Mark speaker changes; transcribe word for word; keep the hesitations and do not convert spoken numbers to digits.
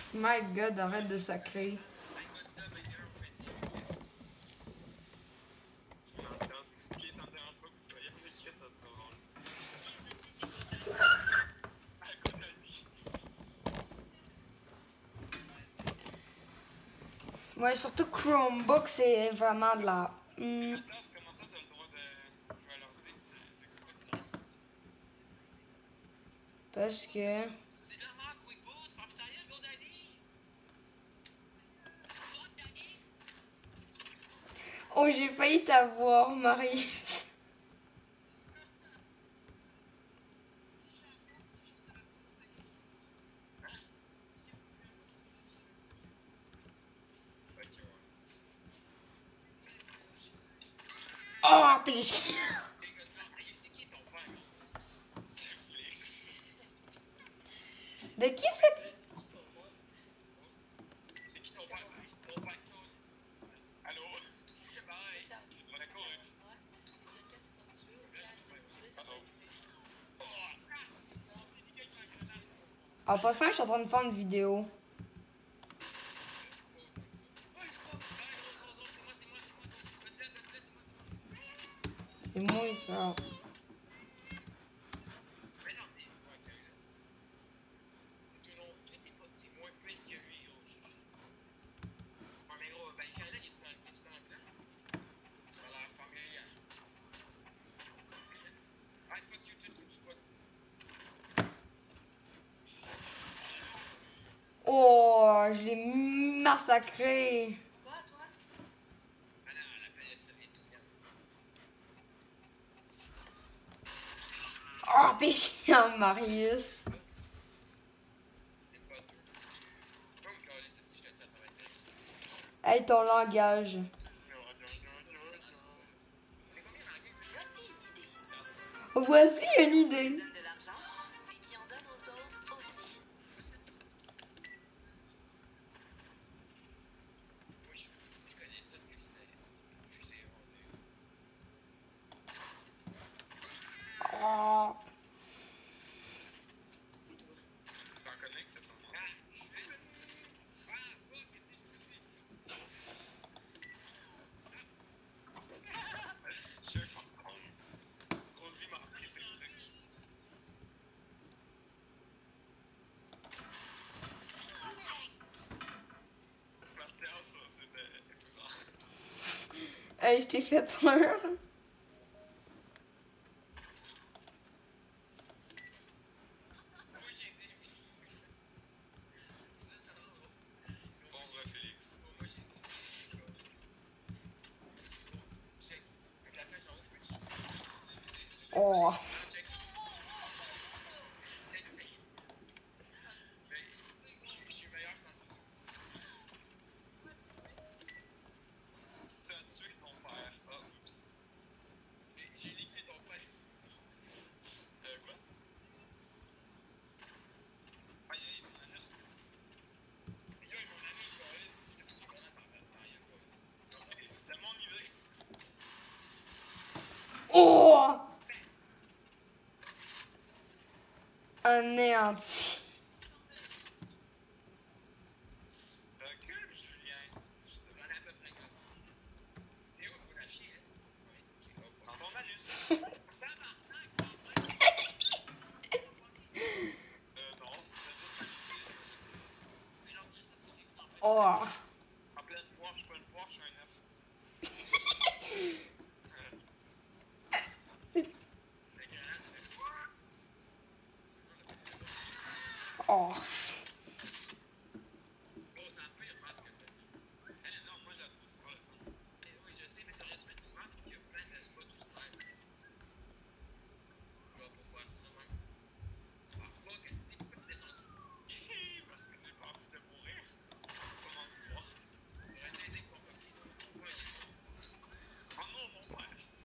Speaker 1: My God, arrête de sacrer. Ouais, surtout Chromebook, c'est vraiment de la... Hmm. Parce que... Oh, j'ai failli t'avoir, Marius. Oh, t'es chiant. De qui c'est? En passant, je suis en train de faire une vidéo. C'est moi ça. Oh, je l'ai massacré. Oh, t'es chiant, Marius. Hey, ton langage. Voici une idée. Oh. Hey, je t'ai fait peur. Oh. Oh! Anéanti. Oh!